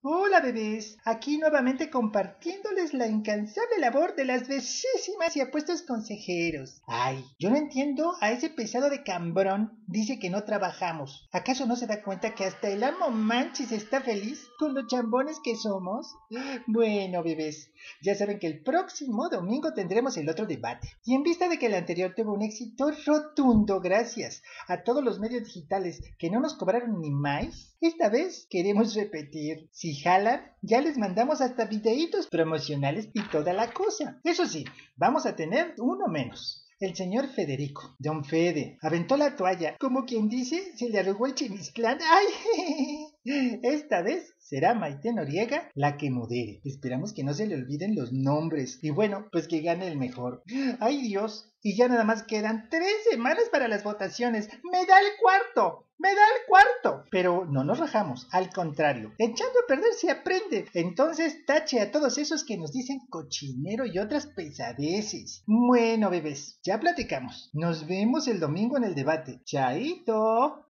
Hola bebés, aquí nuevamente compartiéndoles la incansable labor de las bellísimas y apuestos consejeros. Ay, yo no entiendo a ese pesado de Cambrón, dice que no trabajamos. ¿Acaso no se da cuenta que hasta el amo Manchis está feliz con los chambones que somos? Bueno bebés, ya saben que el próximo domingo tendremos el otro debate. Y en vista de que el anterior tuvo un éxito rotundo gracias a todos los medios digitales que no nos cobraron ni más, esta vez queremos repetir. Si jalan, ya les mandamos hasta videitos promocionales y toda la cosa. Eso sí, vamos a tener uno menos. El señor Federico, don Fede, aventó la toalla, como quien dice, se le arrugó el chimisclán. ¡Ay! Esta vez será Maite Noriega la que modere. Esperamos que no se le olviden los nombres. Y bueno, pues que gane el mejor. ¡Ay Dios! Y ya nada más quedan 3 semanas para las votaciones. ¡Me da el cuarto! ¡Me da el cuarto! Pero no nos rajamos, al contrario. Echando a perder se aprende. Entonces tache a todos esos que nos dicen cochinero y otras pesadeces. Bueno, bebés, ya platicamos. Nos vemos el domingo en el debate. ¡Chaito!